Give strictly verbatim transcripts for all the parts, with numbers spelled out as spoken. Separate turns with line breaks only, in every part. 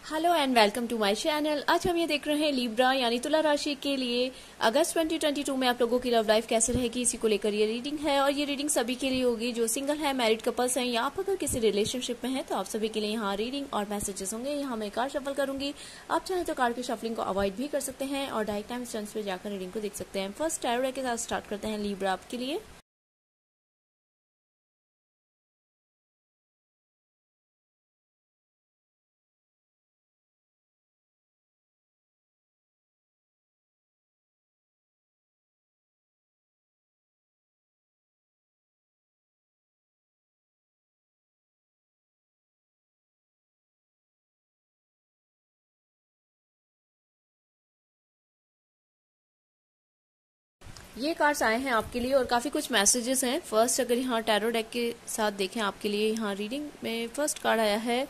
Hello and welcome to my channel. आज हम ये देख रहे हैं लिब्रा यानी तुला राशि के लिए अगस्त ट्वेंटी ट्वेंटी टू में आप लोगों की लव लाइफ कैसे रहेगी, इसी को लेकर ये रीडिंग है। और ये रीडिंग सभी के लिए होगी जो सिंगल है, मैरिड कपल्स हैं, या आप अगर किसी रिलेशनशिप में हैं तो आप सभी के लिए यहाँ रीडिंग और मैसेजेस होंगे। यहाँ मैं कार्ड शफल करूंगी, आप चाहें तो कार्ड की शफलिंग को अवॉइड भी कर सकते हैं और डायरेक्ट टाइम स्टैंड्स पे जाकर रीडिंग को देख सकते हैं। फर्स्ट टैरो डेक के साथ स्टार्ट करते हैं लिब्रा आपके लिए। ये कार्ड्स आए हैं आपके लिए और काफ़ी कुछ मैसेजेस हैं। फर्स्ट अगर यहाँ टैरो डेक के साथ देखें आपके लिए यहाँ रीडिंग में फर्स्ट कार्ड आया है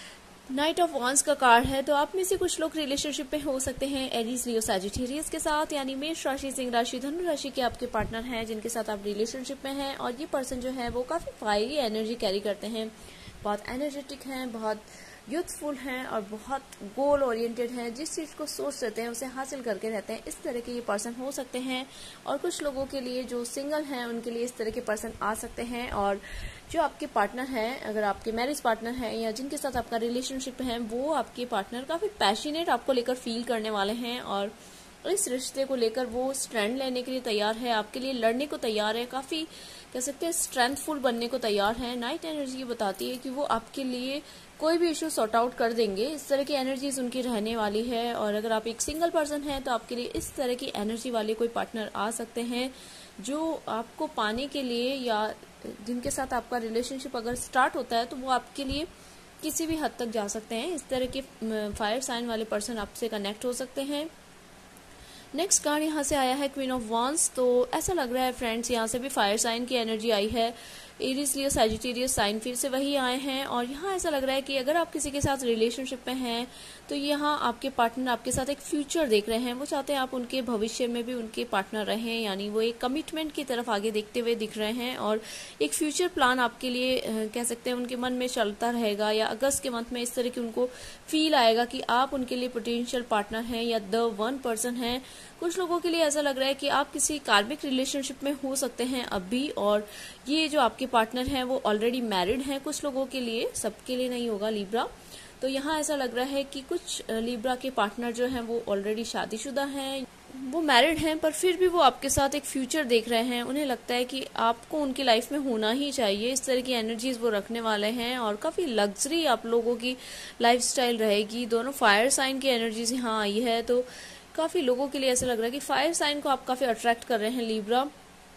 नाइट ऑफ वांस का कार्ड है। तो आप में से कुछ लोग रिलेशनशिप में हो सकते हैं एरीज, लियो, सैजिटेरियस के साथ, यानी मेष राशि, सिंह राशि, धनु राशि के आपके पार्टनर हैं जिनके साथ आप रिलेशनशिप में हैं। और ये पर्सन जो है वो काफ़ी फायरी एनर्जी कैरी करते हैं, बहुत एनर्जेटिक हैं, बहुत यूथफुल हैं और बहुत गोल ओरिएंटेड हैं। जिस चीज़ को सोच रहते हैं उसे हासिल करके रहते हैं, इस तरह के ये पर्सन हो सकते हैं। और कुछ लोगों के लिए जो सिंगल हैं उनके लिए इस तरह के पर्सन आ सकते हैं। और जो आपके पार्टनर हैं, अगर आपके मैरिज पार्टनर हैं या जिनके साथ आपका रिलेशनशिप है, वो आपके पार्टनर काफ़ी पैशनेट आपको लेकर फील करने वाले हैं और इस रिश्ते को लेकर वो स्ट्रेंड लेने के लिए तैयार है, आपके लिए लड़ने को तैयार है, काफ़ी कह सकते हैं स्ट्रेंथफुल बनने को तैयार है। नाइट एनर्जी ये बताती है कि वो आपके लिए कोई भी इशू सॉर्ट आउट कर देंगे, इस तरह की एनर्जीज उनकी रहने वाली है। और अगर आप एक सिंगल पर्सन हैं तो आपके लिए इस तरह की एनर्जी वाले कोई पार्टनर आ सकते हैं जो आपको पाने के लिए, या जिनके साथ आपका रिलेशनशिप अगर स्टार्ट होता है तो वो आपके लिए किसी भी हद तक जा सकते हैं। इस तरह के फायर साइन वाले पर्सन आपसे कनेक्ट हो सकते हैं। नेक्स्ट कार्ड यहाँ से आया है क्वीन ऑफ वांस। तो ऐसा लग रहा है फ्रेंड्स यहाँ से भी फायर साइन की एनर्जी आई है। एरीज, लियो, सैजिटेरियस साइन फिर से वही आए हैं। और यहाँ ऐसा लग रहा है कि अगर आप किसी के साथ रिलेशनशिप में हैं तो यहाँ आपके पार्टनर आपके साथ एक फ्यूचर देख रहे हैं, वो चाहते हैं आप उनके भविष्य में भी उनके पार्टनर रहें, यानी वो एक कमिटमेंट की तरफ आगे देखते हुए दिख रहे हैं। और एक फ्यूचर प्लान आपके लिए कह सकते हैं उनके मन में चलता रहेगा, या अगस्त के मंथ में इस तरह की उनको फील आएगा कि आप उनके लिए पोटेंशियल पार्टनर हैं या द वन पर्सन हैं। कुछ लोगों के लिए ऐसा लग रहा है कि आप किसी कार्मिक रिलेशनशिप में हो सकते हैं अभी, और ये जो आपके पार्टनर हैं वो ऑलरेडी मैरिड हैं। कुछ लोगों के लिए, सबके लिए नहीं होगा लिब्रा। तो यहाँ ऐसा लग रहा है कि कुछ लिब्रा के पार्टनर जो हैं वो ऑलरेडी शादीशुदा हैं, वो मैरिड हैं, पर फिर भी वो आपके साथ एक फ्यूचर देख रहे हैं। उन्हें लगता है कि आपको उनकी लाइफ में होना ही चाहिए, इस तरह की एनर्जीज वो रखने वाले हैं। और काफ़ी लग्जरी आप लोगों की लाइफस्टाइल रहेगी। दोनों फायर साइन की एनर्जीज यहाँ आई है, तो काफ़ी लोगों के लिए ऐसा लग रहा है कि फायर साइन को आप काफ़ी अट्रैक्ट कर रहे हैं लिब्रा।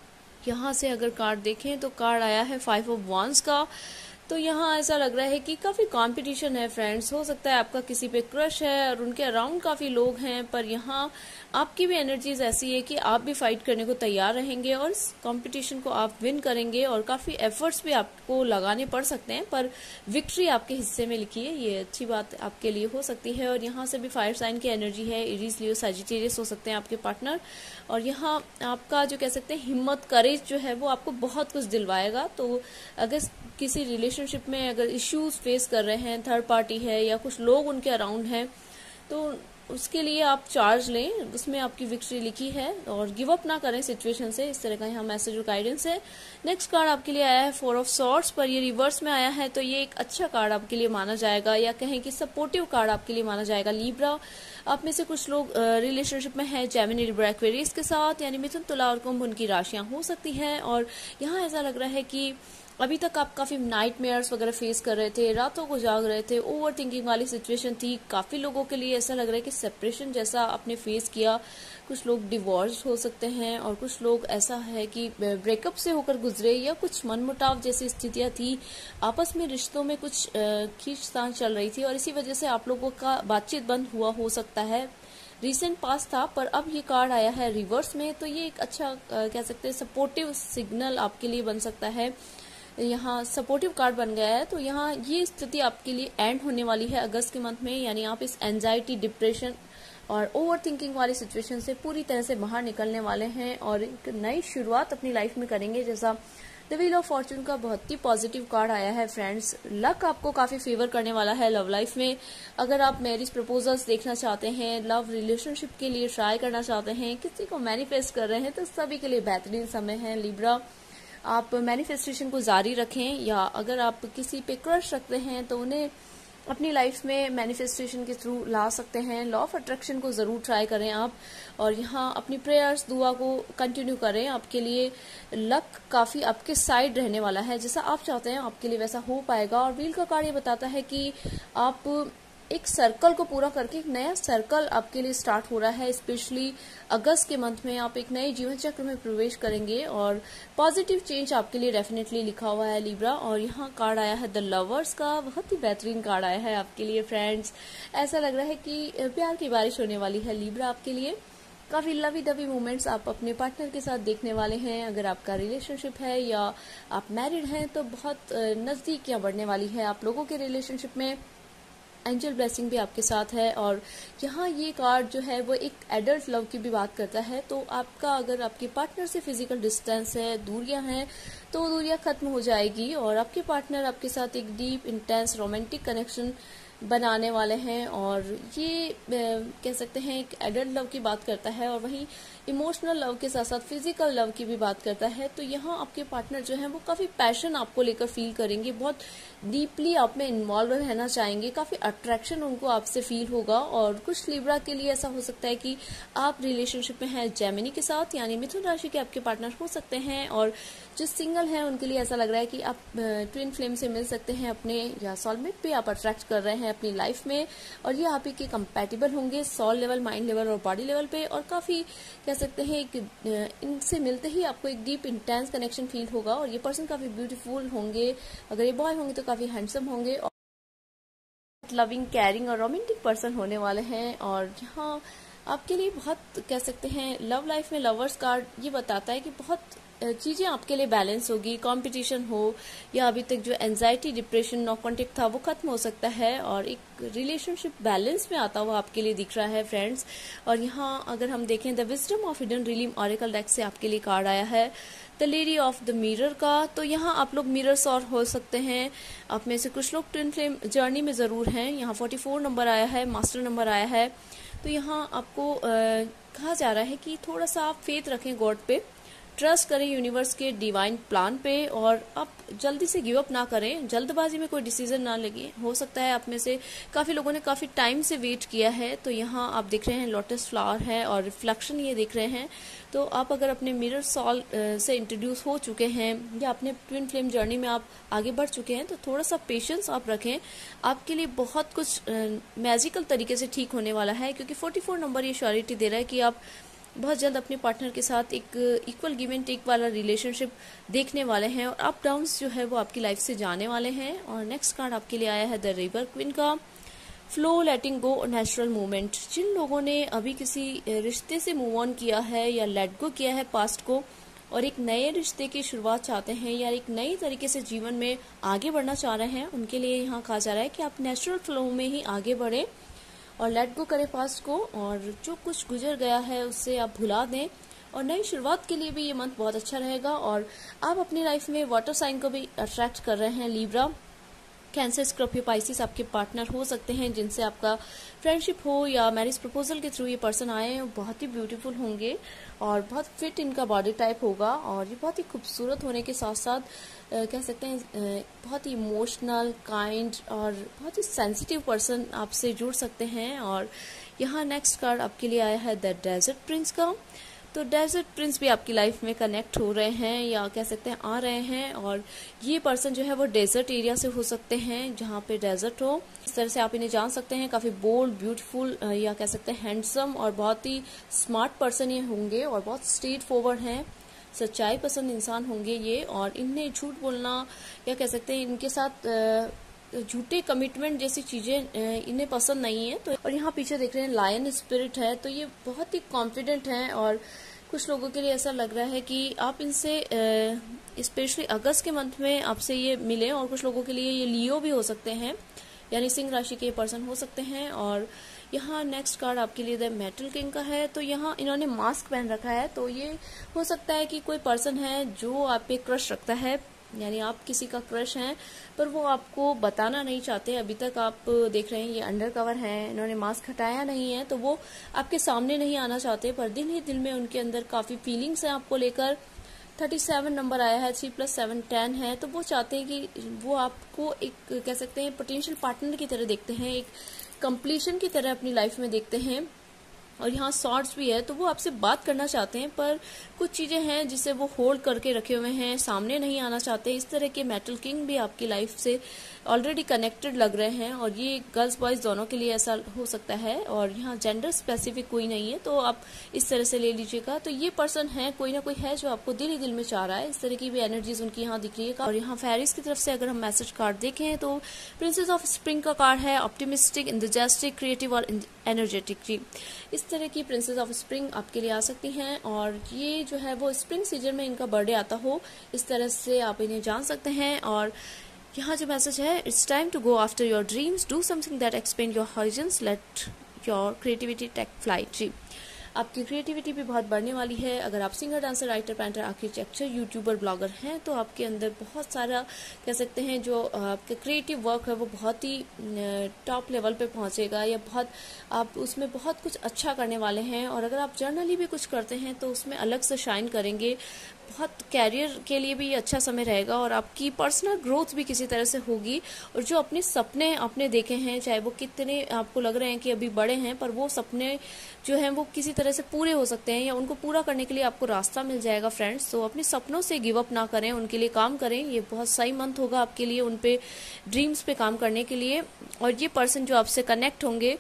यहाँ से अगर कार्ड देखें तो कार्ड आया है फाइव ऑफ वांस का। तो यहाँ ऐसा लग रहा है कि काफ़ी कंपटीशन है फ्रेंड्स। हो सकता है आपका किसी पे क्रश है और उनके अराउंड काफ़ी लोग हैं, पर यहाँ आपकी भी एनर्जीज ऐसी है कि आप भी फाइट करने को तैयार रहेंगे और इस कंपटीशन को आप विन करेंगे। और काफ़ी एफर्ट्स भी आपको लगाने पड़ सकते हैं, पर विक्ट्री आपके हिस्से में लिखी है, ये अच्छी बात आपके लिए हो सकती है। और यहाँ से भी फायर साइन की एनर्जी है। एरीज, लियो, सैजिटेरियस हो सकते हैं आपके पार्टनर। और यहाँ आपका जो कह सकते हैं हिम्मत, करेज जो है वो आपको बहुत कुछ दिलवाएगा। तो अगर किसी रिलेशनशिप में अगर इश्यूज फेस कर रहे हैं, थर्ड पार्टी है या कुछ लोग उनके अराउंड हैं, तो उसके लिए आप चार्ज लें, उसमें आपकी विक्ट्री लिखी है। और गिव अप ना करें सिचुएशन से, इस तरह का यहाँ मैसेज और गाइडेंस है। नेक्स्ट कार्ड आपके लिए आया है फोर ऑफ सॉर्ड्स, पर ये रिवर्स में आया है, तो ये एक अच्छा कार्ड आपके लिए माना जाएगा, या कहें कि सपोर्टिव कार्ड आपके लिए माना जाएगा लिब्रा। आप में से कुछ लोग रिलेशनशिप में हैं जेमिनी, लिब्रा, एक्वेरियस के साथ, यानी मिथुन, तुला और कुंभ उनकी राशियां हो सकती हैं। और यहाँ ऐसा लग रहा है कि अभी तक आप काफ़ी नाइटमेयर्स वगैरह फेस कर रहे थे, रातों को जाग रहे थे, ओवर थिंकिंग वाली सिचुएशन थी। काफ़ी लोगों के लिए ऐसा लग रहा है कि सेपरेशन जैसा आपने फेस किया। कुछ लोग डिवोर्स हो सकते हैं और कुछ लोग ऐसा है कि ब्रेकअप से होकर गुजरे, या कुछ मनमुटाव जैसी स्थितियां थी, आपस में रिश्तों में कुछ खींचतान चल रही थी और इसी वजह से आप लोगों का बातचीत बंद हुआ हो सकता है। रिसेंट पास था, पर अब ये कार्ड आया है रिवर्स में, तो ये एक अच्छा कह सकते हैं सपोर्टिव सिग्नल आपके लिए बन सकता है। यहाँ सपोर्टिव कार्ड बन गया है, तो यहाँ ये स्थिति आपके लिए एंड होने वाली है अगस्त के मंथ में, यानी आप इस एंजाइटी, डिप्रेशन और ओवर थिंकिंग वाली सिचुएशन से पूरी तरह से बाहर निकलने वाले हैं और एक नई शुरुआत अपनी लाइफ में करेंगे, जैसा द व्हील ऑफ फॉर्चून का बहुत ही पॉजिटिव कार्ड आया है फ्रेंड्स। लक आपको काफी फेवर करने वाला है लव लाइफ में। अगर आप मैरिज प्रपोजल्स देखना चाहते हैं, लव रिलेशनशिप के लिए ट्राई करना चाहते हैं, किसी को मैनिफेस्ट कर रहे हैं, तो सभी के लिए बेहतरीन समय है लिब्रा। आप मैनिफेस्टेशन को जारी रखें, या अगर आप किसी पे क्रश रखते हैं तो उन्हें अपनी लाइफ में मैनिफेस्टेशन के थ्रू ला सकते हैं। लॉ ऑफ अट्रैक्शन को जरूर ट्राई करें आप, और यहाँ अपनी प्रेयर्स दुआ को कंटिन्यू करें। आपके लिए लक काफी आपके साइड रहने वाला है, जैसा आप चाहते हैं आपके लिए वैसा हो पाएगा। और व्हील का कार्ड ये बताता है कि आप एक सर्कल को पूरा करके एक नया सर्कल आपके लिए स्टार्ट हो रहा है। स्पेशली अगस्त के मंथ में आप एक नए जीवन चक्र में प्रवेश करेंगे, और पॉजिटिव चेंज आपके लिए डेफिनेटली लिखा हुआ है लिब्रा। और यहाँ कार्ड आया है द लवर्स का, बहुत ही बेहतरीन कार्ड आया है आपके लिए फ्रेंड्स। ऐसा लग रहा है कि प्यार की बारिश होने वाली है लिब्रा आपके लिए। काफी लवी दवी मोमेंट्स आप अपने पार्टनर के साथ देखने वाले हैं। अगर आपका रिलेशनशिप है या आप मैरिड हैं तो बहुत नजदीकियां बढ़ने वाली है आप लोगों के रिलेशनशिप में। एंजल ब्लेसिंग भी आपके साथ है। और यहाँ ये कार्ड जो है वो एक एडल्ट लव की भी बात करता है। तो आपका अगर आपके पार्टनर से फिजिकल डिस्टेंस है, दूरियां हैं, तो वो दूरियां खत्म हो जाएगी और आपके पार्टनर आपके साथ एक डीप इंटेंस रोमांटिक कनेक्शन बनाने वाले हैं। और ये कह सकते हैं एक एडल्ट लव की बात करता है, और वही इमोशनल लव के साथ साथ फिजिकल लव की भी बात करता है। तो यहाँ आपके पार्टनर जो है वो काफी पैशन आपको लेकर फील करेंगे, बहुत डीपली आप में इन्वॉल्व रहना चाहेंगे, काफी अट्रैक्शन उनको आपसे फील होगा। और कुछ लिब्रा के लिए ऐसा हो सकता है कि आप रिलेशनशिप में हैं जेमिनी के साथ, यानी मिथुन राशि के आपके पार्टनर हो सकते हैं। और जो सिंगल हैं उनके लिए ऐसा लग रहा है कि आप ट्विन फ्लेम से मिल सकते हैं अपने, या सोलमेट पे आप अट्रैक्ट कर रहे हैं अपनी लाइफ में, और ये आप ही के कंपैटिबल होंगे सोल लेवल, माइंड लेवल और बॉडी लेवल पे। और काफी कह सकते हैं एक इनसे मिलते ही आपको एक डीप इंटेंस कनेक्शन फील होगा। और ये पर्सन काफी ब्यूटीफुल होंगे, अगर ये बॉय होंगे तो काफी हैंडसम होंगे, और लविंग, केयरिंग और रोमांटिक पर्सन होने वाले हैं। और यहाँ आपके लिए बहुत कह सकते हैं लव लाइफ में लवर्स कार्ड ये बताता है कि बहुत चीजें आपके लिए बैलेंस होगी। कंपटीशन हो या अभी तक जो एंजाइटी, डिप्रेशन, नो कॉन्टेक्ट था वो खत्म हो सकता है, और एक रिलेशनशिप बैलेंस में आता हुआ आपके लिए दिख रहा है फ्रेंड्स। और यहाँ अगर हम देखें the wisdom of hidden realm oracle deck से आपके लिए कार्ड आया है the lady of the mirror का। तो यहाँ आप लोग मिरर्स और हो सकते हैं, आप में से कुछ लोग ट्विन फ्लेम जर्नी में जरूर हैं। यहाँ फोर्टी फोर नंबर आया है, मास्टर नंबर आया है। तो यहाँ आपको आ, कहा जा रहा है कि थोड़ा सा आप फेथ रखें गॉड पे, ट्रस्ट करें यूनिवर्स के डिवाइन प्लान पे, और आप जल्दी से गिव अप ना करें, जल्दबाजी में कोई डिसीजन ना लगे। हो सकता है आप में से काफी लोगों ने काफी टाइम से वेट किया है। तो यहाँ आप देख रहे हैं लोटस फ्लावर है और रिफ्लेक्शन ये देख रहे हैं। तो आप अगर अपने मिरर सॉल से इंट्रोड्यूस हो चुके हैं, या अपने ट्विन फ्लेम जर्नी में आप आगे बढ़ चुके हैं, तो थोड़ा सा पेशेंस आप रखें, आपके लिए बहुत कुछ मैजिकल तरीके से ठीक होने वाला है। क्योंकि फोर्टी फोर नंबर ये श्योरिटी दे रहा है कि आप बहुत जल्द अपने पार्टनर के साथ एक इक्वल गिव एंड टेक वाला रिलेशनशिप देखने वाले हैं, और अप डाउन्स जो है वो आपकी लाइफ से जाने वाले हैं। और नेक्स्ट कार्ड आपके लिए आया है द रिवर क्वीन का, फ्लो, लेटिंग गो और नेचुरल मूवमेंट। जिन लोगों ने अभी किसी रिश्ते से मूव ऑन किया है या लेट गो किया है पास्ट को, और एक नए रिश्ते की शुरुआत चाहते हैं या एक नई तरीके से जीवन में आगे बढ़ना चाह रहे हैं, उनके लिए यहाँ कहा जा रहा है कि आप नेचुरल फ्लो में ही आगे बढ़ें और लेट गो करें पास्ट को, और जो कुछ गुजर गया है उससे आप भुला दें। और नई शुरुआत के लिए भी ये मंथ बहुत अच्छा रहेगा। और आप अपनी लाइफ में वाटर साइन को भी अट्रैक्ट कर रहे हैं लिब्रा। कैंसर, स्कॉर्पियो, पाइसिस आपके पार्टनर हो सकते हैं, जिनसे आपका फ्रेंडशिप हो या मैरिज प्रपोजल के थ्रू ये पर्सन आए हैं, बहुत ही ब्यूटीफुल होंगे और बहुत फिट इनका बॉडी टाइप होगा। और ये बहुत ही खूबसूरत होने के साथ साथ आ, कह सकते हैं आ, बहुत ही इमोशनल, काइंड और बहुत ही सेंसिटिव पर्सन आपसे जुड़ सकते हैं। और यहाँ नेक्स्ट कार्ड आपके लिए आया है द डेजर्ट प्रिंस का। तो डेजर्ट प्रिंस भी आपकी लाइफ में कनेक्ट हो रहे हैं, या कह सकते हैं आ रहे हैं। और ये पर्सन जो है वो डेजर्ट एरिया से हो सकते हैं, जहाँ पे डेजर्ट हो। इस तरह से आप इन्हें जान सकते हैं। काफी बोल्ड, ब्यूटीफुल, या कह सकते हैं हैंडसम और बहुत ही स्मार्ट पर्सन ये होंगे, और बहुत स्ट्रेट फॉरवर्ड हैं, सच्चाई पसंद इंसान होंगे ये। और इन्हें झूठ बोलना, या कह सकते हैं इनके साथ झूठे कमिटमेंट जैसी चीजें इन्हें पसंद नहीं है। तो और यहाँ पीछे देख रहे हैं लायन स्पिरिट है, तो ये बहुत ही कॉन्फिडेंट हैं। और कुछ लोगों के लिए ऐसा लग रहा है कि आप इनसे स्पेशली अगस्त के मंथ में आपसे ये मिले, और कुछ लोगों के लिए ये लियो भी हो सकते हैं, यानी सिंह राशि के पर्सन हो सकते हैं। और यहाँ नेक्स्ट कार्ड आपके लिए द मेटल किंग का है। तो यहाँ इन्होंने मास्क पहन रखा है, तो ये हो सकता है कि कोई पर्सन है जो आप पे क्रश रखता है, यानी आप किसी का क्रश हैं पर वो आपको बताना नहीं चाहते। अभी तक आप देख रहे हैं ये अंडर कवर है, इन्होंने मास्क हटाया नहीं है, तो वो आपके सामने नहीं आना चाहते, पर दिल ही दिल में उनके अंदर काफ़ी फीलिंग्स हैं आपको लेकर। थर्टी सेवन नंबर आया है, थ्री प्लस सेवन टेन है, तो वो चाहते हैं कि वो आपको एक कह सकते हैं पोटेंशियल पार्टनर की तरह देखते हैं, एक कंप्लीशन की तरह अपनी लाइफ में देखते हैं। और यहाँ सॉर्ड्स भी है, तो वो आपसे बात करना चाहते हैं पर कुछ चीज़ें हैं जिसे वो होल्ड करके रखे हुए हैं, सामने नहीं आना चाहते। इस तरह के मेटल किंग भी आपकी लाइफ से ऑलरेडी कनेक्टेड लग रहे हैं, और ये गर्ल्स बॉयज़ दोनों के लिए ऐसा हो सकता है। और यहाँ जेंडर स्पेसिफिक कोई नहीं है, तो आप इस तरह से ले लीजिएगा। तो ये पर्सन है, कोई ना कोई है जो आपको दिल ही दिल में चाह रहा है, इस तरह की भी एनर्जीज उनकी यहाँ दिख रही है। और यहाँ फेरिस की तरफ से अगर हम मैसेज कार्ड देखें तो प्रिंसेस ऑफ स्प्रिंग का कार्ड है, ऑप्टिमिस्टिक, इंथुसियास्टिक, क्रिएटिव और एनर्जेटिक। जी, इस तरह की प्रिंसेस ऑफ स्प्रिंग आपके लिए आ सकती हैं, और ये जो है वो स्प्रिंग सीजन में इनका बर्थडे आता हो, इस तरह से आप इन्हें जान सकते हैं। और यहाँ जो मैसेज है, it's time to go after your dreams, do something that expand your horizons, let your creativity take flight. जी, आपकी क्रिएटिविटी भी बहुत बढ़ने वाली है। अगर आप singer, dancer, writer, painter, architecture, YouTuber, blogger हैं तो आपके अंदर बहुत सारा कह सकते हैं जो आपका क्रिएटिव वर्क है वो बहुत ही टॉप लेवल पे पहुंचेगा, या बहुत आप उसमें बहुत कुछ अच्छा करने वाले हैं। और अगर आप जर्नली भी कुछ करते हैं तो उसमें अलग से शाइन करेंगे। बहुत कैरियर के लिए भी अच्छा समय रहेगा, और आपकी पर्सनल ग्रोथ भी किसी तरह से होगी। और जो अपने सपने आपने देखे हैं, चाहे वो कितने आपको लग रहे हैं कि अभी बड़े हैं, पर वो सपने जो हैं वो किसी तरह से पूरे हो सकते हैं, या उनको पूरा करने के लिए आपको रास्ता मिल जाएगा फ्रेंड्स। तो अपने सपनों से गिव अप ना करें, उनके लिए काम करें। ये बहुत सही मंथ होगा आपके लिए उन पे ड्रीम्स पे काम करने के लिए। और ये पर्सन जो आपसे कनेक्ट होंगे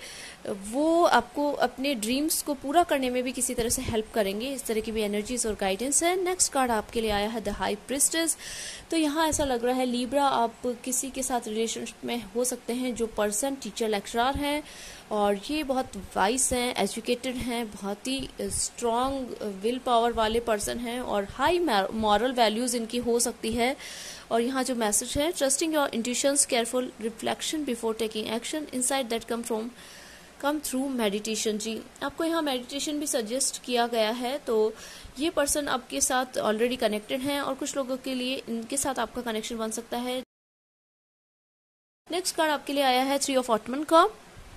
वो आपको अपने ड्रीम्स को पूरा करने में भी किसी तरह से हेल्प करेंगे। इस तरह की भी एनर्जीज और गाइडेंस है। नेक्स्ट कार्ड आपके लिए आया है द हाई प्रिस्टेस। तो यहाँ ऐसा लग रहा है लीब्रा, आप किसी के साथ रिलेशनशिप में हो सकते हैं जो पर्सन टीचर लेक्चरर हैं, और ये बहुत वाइस हैं, एजुकेटेड हैं, बहुत ही स्ट्रॉन्ग विल पावर वाले पर्सन हैं, और हाई मॉरल वैल्यूज इनकी हो सकती है। और यहाँ जो मैसेज है, trusting your intuitions, careful reflection before taking action, insight that come from come through meditation. जी, आपको यहाँ मेडिटेशन भी सजेस्ट किया गया है। तो ये पर्सन आपके साथ ऑलरेडी कनेक्टेड हैं, और कुछ लोगों के लिए इनके साथ आपका कनेक्शन बन सकता है। नेक्स्ट कार्ड आपके लिए आया है थ्री ऑफ ऑटमन का,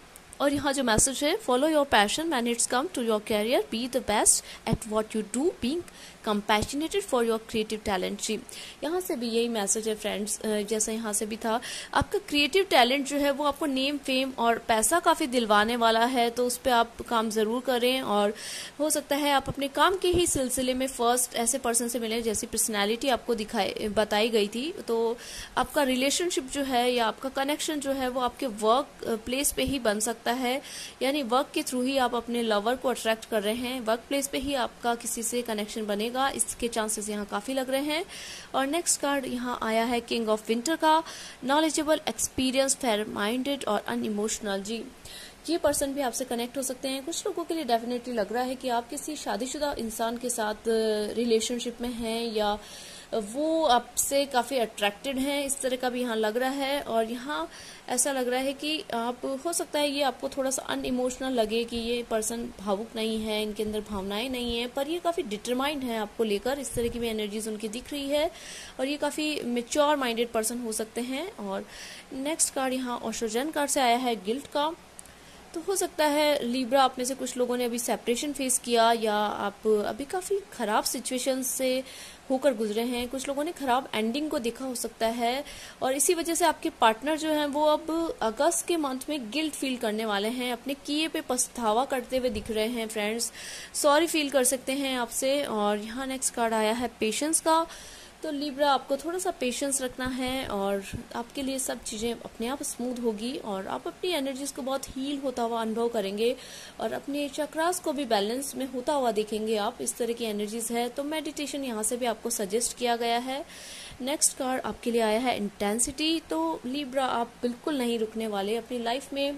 और यहाँ जो मैसेज है, follow your passion when it's come to your career, be the best at what you do, being compassionated for your creative talent. जी, यहाँ से भी यही मैसेज है फ्रेंड्स, जैसा यहाँ से भी था। आपका क्रिएटिव टैलेंट जो है वो आपको नेम, फेम और पैसा काफ़ी दिलवाने वाला है, तो उस पर आप काम ज़रूर करें। और हो सकता है आप अपने काम के ही सिलसिले में फर्स्ट ऐसे पर्सन से मिलें जैसी पर्सनैलिटी आपको दिखाई बताई गई थी। तो आपका रिलेशनशिप जो है या आपका कनेक्शन जो है वो आपके वर्क प्लेस पे ही बन सकता है, यानी वर्क के थ्रू ही आप अपने लवर को अट्रैक्ट कर रहे हैं, वर्क प्लेस पे ही आपका किसी से कनेक्शन बनेगा, इसके चांसेस यहाँ काफी लग रहे हैं। और नेक्स्ट कार्ड यहाँ आया है किंग ऑफ विंटर का, नॉलेजेबल, एक्सपीरियंस, फेयर माइंडेड और अनइमोशनल। जी, ये पर्सन भी आपसे कनेक्ट हो सकते हैं। कुछ लोगों के लिए डेफिनेटली लग रहा है कि आप किसी शादीशुदा इंसान के साथ रिलेशनशिप में हैं, या वो आपसे काफ़ी अट्रैक्टेड हैं, इस तरह का भी यहाँ लग रहा है। और यहाँ ऐसा लग रहा है कि आप, हो सकता है ये आपको थोड़ा सा अनइमोशनल लगे कि ये पर्सन भावुक नहीं है, इनके अंदर भावनाएं नहीं है, पर ये काफ़ी डिटरमाइंड है आपको लेकर, इस तरह की भी एनर्जीज उनकी दिख रही है। और ये काफ़ी मेच्योर माइंडेड पर्सन हो सकते हैं। और नेक्स्ट कार्ड यहाँ ओशोजन कार्ड से आया है, गिल्ट का। तो हो सकता है लीब्रा, आप में से कुछ लोगों ने अभी सेपरेशन फेस किया, या आप अभी काफ़ी ख़राब सिचुएशन से होकर गुजरे हैं, कुछ लोगों ने ख़राब एंडिंग को देखा हो सकता है, और इसी वजह से आपके पार्टनर जो हैं वो अब अगस्त के मंथ में गिल्ट फील करने वाले हैं, अपने किए पे पछतावा करते हुए दिख रहे हैं फ्रेंड्स, सॉरी फील कर सकते हैं आपसे। और यहाँ नेक्स्ट कार्ड आया है पेशेंस का। तो लीब्रा, आपको थोड़ा सा पेशेंस रखना है, और आपके लिए सब चीज़ें अपने आप स्मूथ होगी, और आप अपनी एनर्जीज को बहुत हील होता हुआ अनुभव करेंगे, और अपने चक्रास को भी बैलेंस में होता हुआ देखेंगे आप, इस तरह की एनर्जीज है। तो मेडिटेशन यहाँ से भी आपको सजेस्ट किया गया है। नेक्स्ट कार्ड आपके लिए आया है इंटेंसिटी। तो लीब्रा, आप बिल्कुल नहीं रुकने वाले, अपनी लाइफ में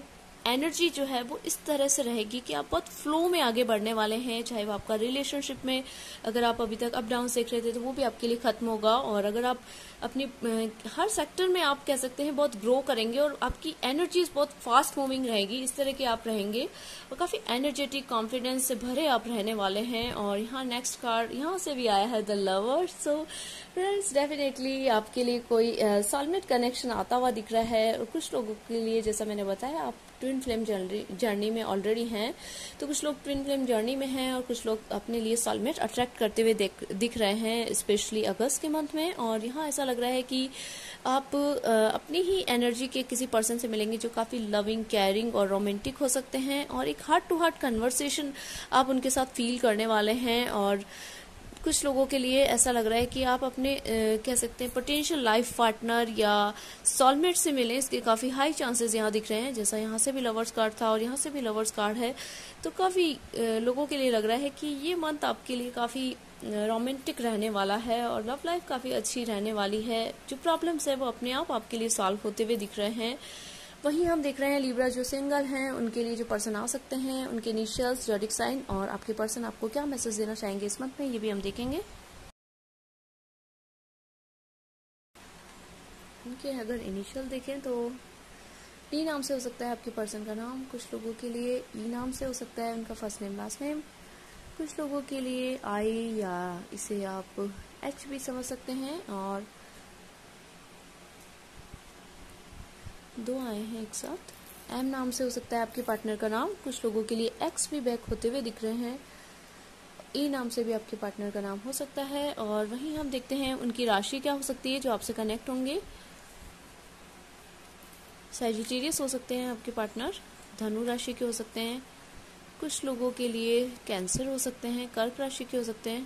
एनर्जी जो है वो इस तरह से रहेगी कि आप बहुत फ्लो में आगे बढ़ने वाले हैं। चाहे वो आपका रिलेशनशिप में अगर आप अभी तक अप डाउन देख रहे थे तो वो भी आपके लिए खत्म होगा, और अगर आप अपनी हर सेक्टर में आप कह सकते हैं बहुत ग्रो करेंगे और आपकी एनर्जीज बहुत फास्ट मूविंग रहेगी, इस तरह के आप रहेंगे और काफी एनर्जेटिक कॉन्फिडेंस से भरे आप रहने वाले हैं। और यहाँ नेक्स्ट कार्ड यहाँ से भी आया है the lover. So friends definitely आपके लिए कोई सोलमेट कनेक्शन आता हुआ दिख रहा है, और कुछ लोगों के लिए जैसा मैंने बताया आप ट्विन फ्लेम जर्नी में ऑलरेडी हैं, तो कुछ लोग ट्विन फ्लेम जर्नी में हैं और कुछ लोग अपने लिए सोलमेट अट्रैक्ट करते हुए दिख रहे हैं, स्पेशली अगस्त के मंथ में। और यहाँ ऐसा लग रहा है कि आप अपनी ही एनर्जी के किसी पर्सन से मिलेंगे जो काफ़ी लविंग, केयरिंग और रोमांटिक हो सकते हैं, और एक हार्ट टू हार्ट कन्वर्सेशन आप उनके साथ फील करने वाले हैं। और कुछ लोगों के लिए ऐसा लग रहा है कि आप अपने आ, कह सकते हैं पोटेंशियल लाइफ पार्टनर या सोलमेट से मिलें, इसके काफ़ी हाई चांसेस यहाँ दिख रहे हैं। जैसा यहाँ से भी लवर्स कार्ड था और यहाँ से भी लवर्स कार्ड है, तो काफ़ी लोगों के लिए लग रहा है कि ये मंथ आपके लिए काफ़ी रोमांटिक रहने वाला है और लव लाइफ काफ़ी अच्छी रहने वाली है। जो प्रॉब्लम्स है वो अपने आप आपके लिए सॉल्व होते हुए दिख रहे हैं। वहीं हम देख रहे हैं लिब्रा जो सिंगल हैं उनके लिए जो पर्सन आ सकते हैं, उनके इनिशियल्स, ज़ोडिएक साइन, और आपके पर्सन आपको क्या मैसेज देना चाहेंगे इस मंथ में, ये भी हम देखेंगे। उनके अगर इनिशियल देखें तो टी नाम से हो सकता है आपके पर्सन का नाम, कुछ लोगों के लिए ई नाम से हो सकता है उनका फर्स्ट नेम लास्ट नेम, कुछ लोगों के लिए आई या इसे आप एच भी समझ सकते हैं, और दो आए हैं एक साथ। एम नाम से हो सकता है आपके पार्टनर का नाम, कुछ लोगों के लिए एक्स भी बैक होते हुए दिख रहे हैं। ई नाम से भी आपके पार्टनर का नाम हो सकता है। और वहीं हम देखते हैं उनकी राशि क्या हो सकती है जो आपसे कनेक्ट होंगे। सैजिटेरियस हो सकते हैं आपके पार्टनर, धनु राशि के हो सकते हैं, कुछ लोगों के लिए कैंसर हो सकते हैं, कर्क राशि के हो सकते हैं,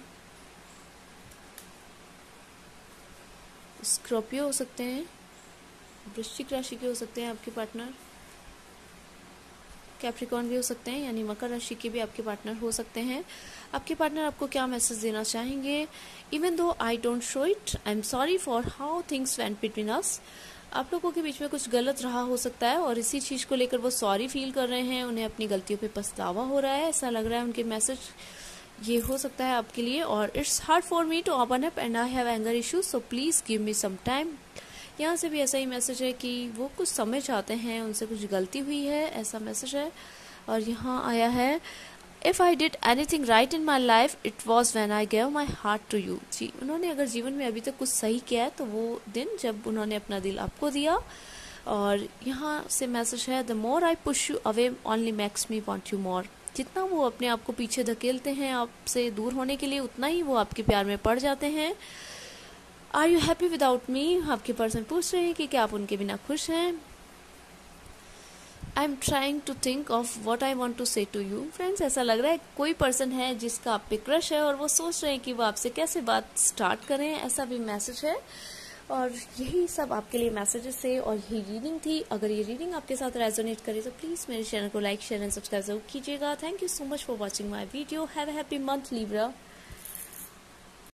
स्कॉर्पियो हो सकते हैं, वृश्चिक राशि के हो सकते हैं आपके पार्टनर, कैप्रिकॉर्न भी हो सकते हैं यानी मकर राशि के भी आपके पार्टनर हो सकते हैं। आपके पार्टनर आपको क्या मैसेज देना चाहेंगे? Even though I don't show it, I am sorry for how things went between us. आप लोगों के बीच में कुछ गलत रहा हो सकता है और इसी चीज़ को लेकर वो सॉरी फील कर रहे हैं, उन्हें अपनी गलतियों पे पछतावा हो रहा है, ऐसा लग रहा है उनके मैसेज ये हो सकता है आपके लिए। और it's hard for me to open up and I have anger issues, so please give me some time. यहाँ से भी ऐसा ही मैसेज है कि वो कुछ समय चाहते हैं, उनसे कुछ गलती हुई है, ऐसा मैसेज है। और यहाँ आया है if I did anything right in my life it was when I gave my heart to you. जी, उन्होंने अगर जीवन में अभी तक कुछ सही किया है तो वो दिन जब उन्होंने अपना दिल आपको दिया। और यहाँ से मैसेज है the more I push you away only makes me want you more. जितना वो अपने आप को पीछे धकेलते हैं आपसे दूर होने के लिए, उतना ही वो आपके प्यार में पड़ जाते हैं। Are you happy without me? आपके पर्सन पूछ रहे हैं कि क्या आप उनके बिना खुश हैं। I am trying to think of what I want to say to you. Friends, ऐसा लग रहा है कोई पर्सन है जिसका आप पे क्रश है और वो सोच रहे हैं कि वो आपसे कैसे बात स्टार्ट करें, ऐसा भी मैसेज है। और यही सब आपके लिए मैसेजेस थे और यही रीडिंग थी। अगर ये रीडिंग आपके साथ रेजोनेट करे तो प्लीज़ मेरे चैनल को लाइक, शेयर एंड सब्सक्राइब जरूर कीजिएगा। Thank you so much for watching my video. Have a happy month Libra.